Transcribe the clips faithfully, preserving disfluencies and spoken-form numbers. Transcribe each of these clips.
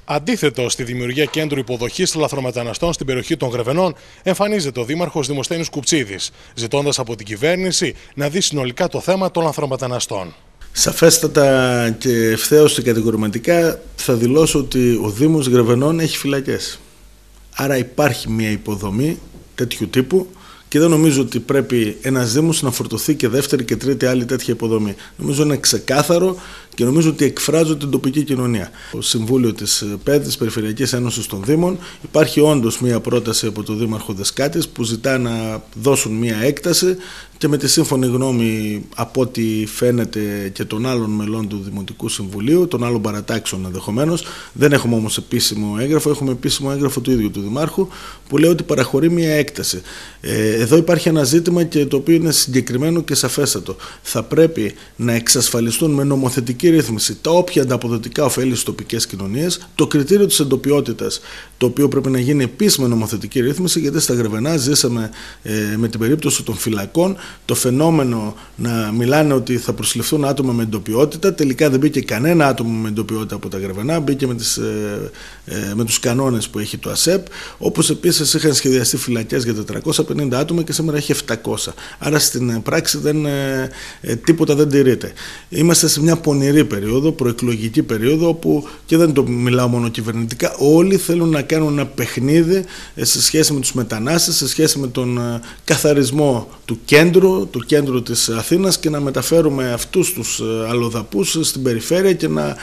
Αντίθετο στη δημιουργία κέντρου υποδοχής λαθρομεταναστών στην περιοχή των Γρεβενών, εμφανίζεται ο Δήμαρχος Δημοσθένης Κουψίδης, ζητώντας από την κυβέρνηση να δει συνολικά το θέμα των λαθρομεταναστών. Σαφέστατα και ευθέως και κατηγορηματικά θα δηλώσω ότι ο Δήμος Γρεβενών έχει φυλακές. Άρα υπάρχει μια υποδομή τέτοιου τύπου και δεν νομίζω ότι πρέπει ένας Δήμος να φορτωθεί και δεύτερη και τρίτη άλλη τέτοια υποδομή. Νομίζω είναι ξεκάθαρο και νομίζω ότι εκφράζω την τοπική κοινωνία. Το Συμβούλιο της ΠΕΔ, της Περιφερειακής Ένωσης των Δήμων, υπάρχει όντως μια πρόταση από τον Δήμαρχο Δεσκάτης που ζητά να δώσουν μια έκταση και με τη σύμφωνη γνώμη από ό,τι φαίνεται και των άλλων μελών του Δημοτικού Συμβουλίου, των άλλων παρατάξεων ενδεχομένως. Δεν έχουμε όμως επίσημο έγγραφο, έχουμε επίσημο έγγραφο του ίδιου του Δημάρχου που λέει ότι παραχωρεί μια έκταση. Ε, εδώ υπάρχει ένα ζήτημα και το οποίο είναι συγκεκριμένο και σαφέστατο. Θα πρέπει να εξασφαλιστούν με νομοθετική ρύθμιση τα όποια ανταποδοτικά ωφέλη στις τοπικές κοινωνίες, το κριτήριο της εντοπιότητας, το οποίο πρέπει να γίνει επίσης με νομοθετική ρύθμιση, γιατί στα Γρεβενά ζήσαμε ε, με την περίπτωση των φυλακών το φαινόμενο να μιλάνε ότι θα προσληφθούν άτομα με εντοπιότητα. Τελικά δεν μπήκε κανένα άτομο με εντοπιότητα από τα Γρεβενά, μπήκε με, τις, ε, ε, με τους κανόνες που έχει το ΑΣΕΠ. Όπως επίσης είχαν σχεδιαστεί φυλακές για τετρακόσια πενήντα άτομα και σήμερα έχει επτακόσια. Άρα στην πράξη δεν, ε, ε, τίποτα δεν τηρείται. Είμαστε σε μια πονηρή περίοδο, προεκλογική περίοδο, όπου και δεν το μιλάω μόνο κυβερνητικά, όλοι θέλουν να κάνουν ένα παιχνίδι ε, σε σχέση με τους μετανάστες, σε σχέση με τον ε, καθαρισμό του κέντρου, του κέντρου της Αθήνας και να μεταφέρουμε αυτούς τους ε, αλλοδαπούς στην περιφέρεια και να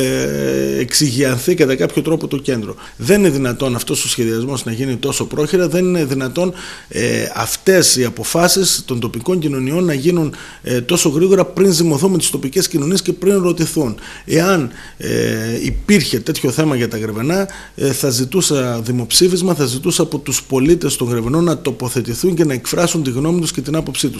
ε, εξηγιανθεί κατά κάποιο τρόπο το κέντρο. Δεν είναι δυνατόν αυτός ο σχεδιασμός να γίνει τόσο πρόχειρα, δεν είναι δυνατόν ε, αυτές οι αποφάσεις των τοπικών κοινωνιών να γίνουν ε, τόσο γρήγορα πριν ζυμωθούμε τις τοπικές κοινωνίες και πριν ρωτηθούν. Εάν ε, υπήρχε τέτοιο θέμα για τα Γρεβενά, ε, θα ζητούσα δημοψήφισμα, θα ζητούσα από τους πολίτες των Γρεβενών να τοποθετηθούν και να εκφράσουν τη γνώμη τους και την άποψή τους.